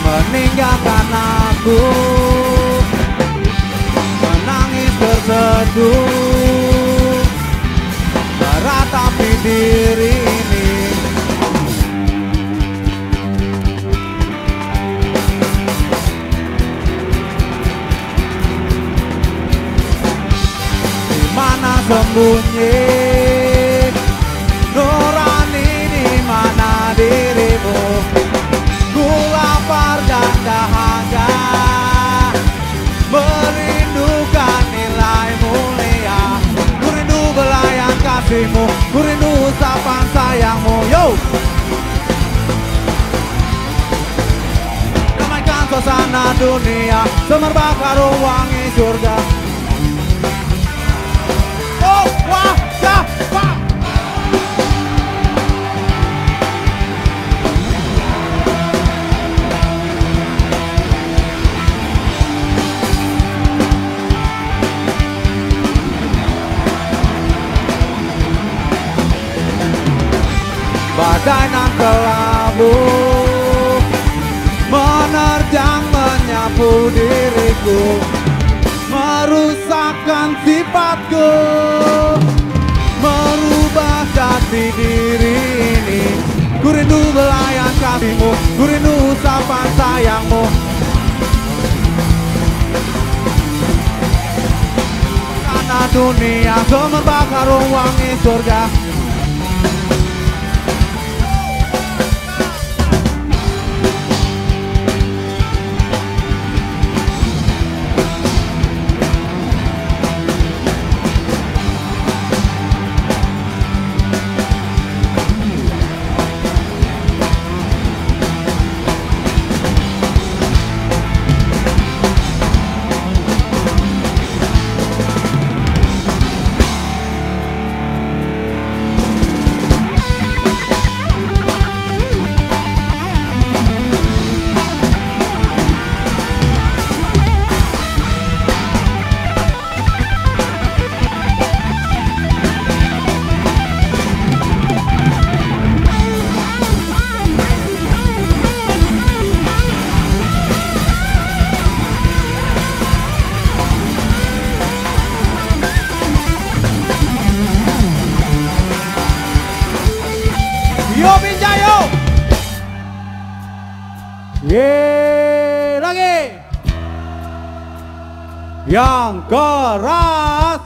meninggalkan aku, menangis terseduh, meratapi diri ini. Di mana sembunyi nurani, di mana dirimu? Ku lapar dan dahaga, merindukan nilai mulia. Ku rindu belayan kasihmu, ku rindu usapan sayangmu. Yo! Damaikan suasana dunia, semerbak harum wangi surga. Oh, wah, ya, wah. Badai nan kelabu menerjang menyapu diriku, merusakkan sifatku, merubah jati diri ini. Ku rindu belayan kasihmu, ku rindu usapan sayangmu. Karena dunia semerbak harum wangi surga. Yeay, lagi yang keras.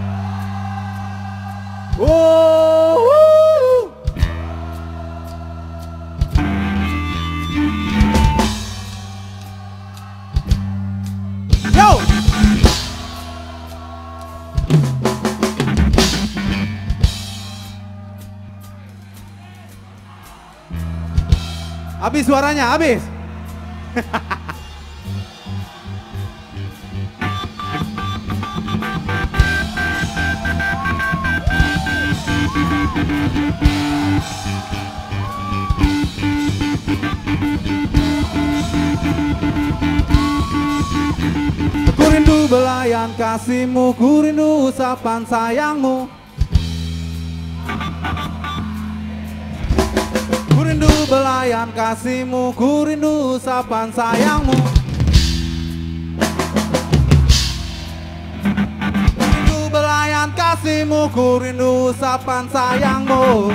Yo. Habis suaranya, habis. Ku rindu belayan kasihmu, ku rindu usapan sayangmu. Ku rindu belayan kasihmu, ku rindu usapan sayangmu. Ku rindu belayan kasihmu, ku rindu usapan sayangmu.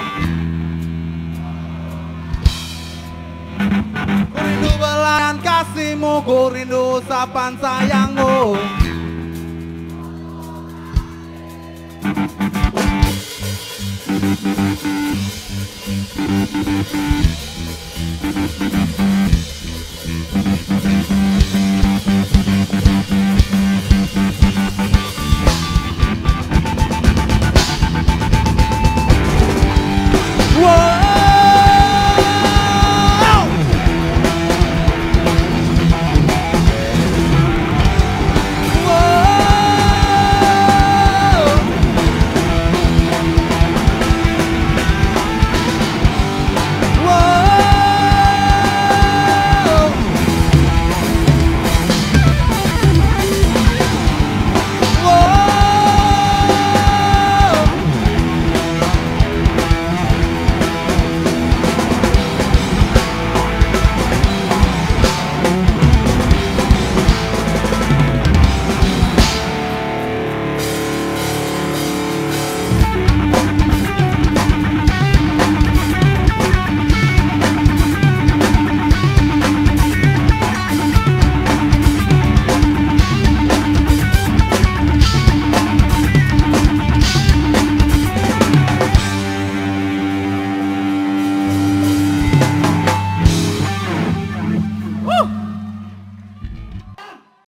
Ku rindu belayan kasihmu, ku rindu usapan sayangmu.